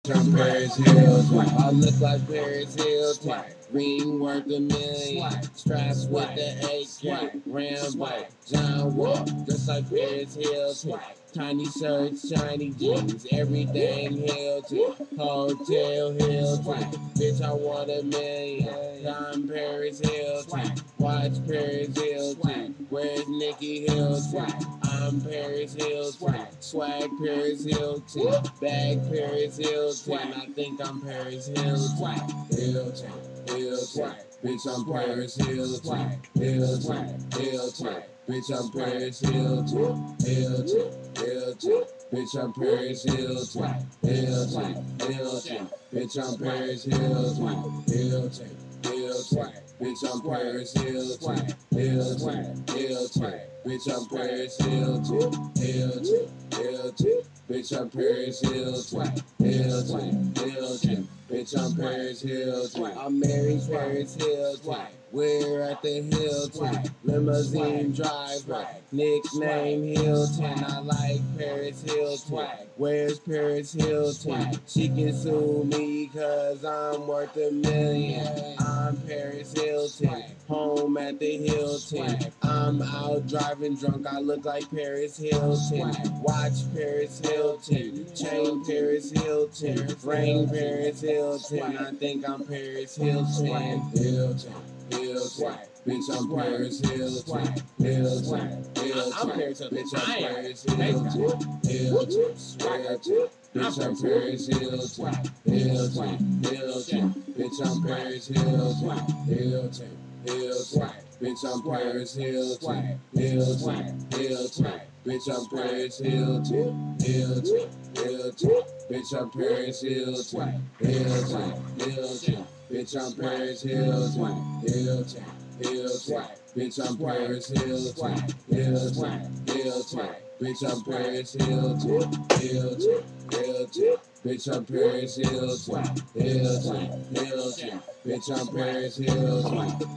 Bitch, I'm Paris Hilton. I look like Paris Hilton. Ring worth $1 million. Straps with the AK. Rambo, John Wall, just like Paris Hilton. Tiny shirts, shiny jeans, everything Hilton. Hotel Hilton. Bitch, I want $1 million. I'm Paris Hilton. Watch Paris Hilton. Where's Nikki Hilton? I'm Paris Hilton. Swag Paris Hilton. Bag Paris Hilton. I think I'm Paris Hilton. Hilton. Hilton. Bitch, I'm Paris Hilton. Hilton. Hilton. Bitch, I'm Paris Hilton. Hilton. Hilton. Bitch, I'm Paris Hilton. Hilton. Hilton. Bitch, I'm Paris Hilton. Hilton. Hilton. Bitch, I'm Paris Hilton. Hilton. Hilton. Bitch, I'm Paris Hilton. Hilton. Hilton. Bitch, I'm Paris Hilton. Hilton. Hilton. Bitch, I'm Paris Hilton. I'm married Paris Hilton. We're at the Hilton. Limousine driver. Nickname Hilton. I like Paris Hilton. Where's Paris Hilton? She can sue me cause I'm worth $1 million. I'm Paris Hilton. Home at the Hilton. I'm out driving drunk. I look like Paris Hilton. Watch Paris Hilton. Chain Paris Hilton. Ring Paris Hilton. I think I'm Paris Hilton. Hilton. Hilton. Bitch, I'm Paris Hilton. Hilton. Hilton. I'm Paris Hilton. Bitch, I'm Paris Hilton. Hilton. Hilton. Bitch, I'm Paris Hilton. Hilton. Hilton. Bitch, I'm Paris Hilton. Hilton. Hilton. Bitch, I'm Paris Hilton. Hilton. Hilton. Bitch, I'm Paris Hilton. Hilton. Hilton. Bitch, I'm Paris Hilton. Hilton. Hilton. Bitch, I'm Paris Hilton. Hilton. Hilton. Bitch, I'm Paris Hilton. Hilton. Hilton. Bitch, I'm Paris Hilton. Hilton. Hilton. Bitch, I'm Paris Hilton. Hilton. Hilton. Bitch, I'm Paris Hilton.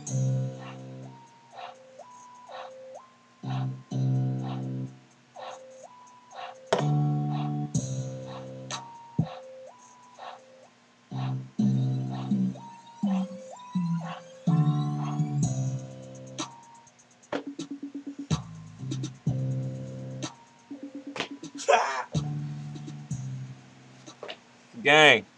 Gang.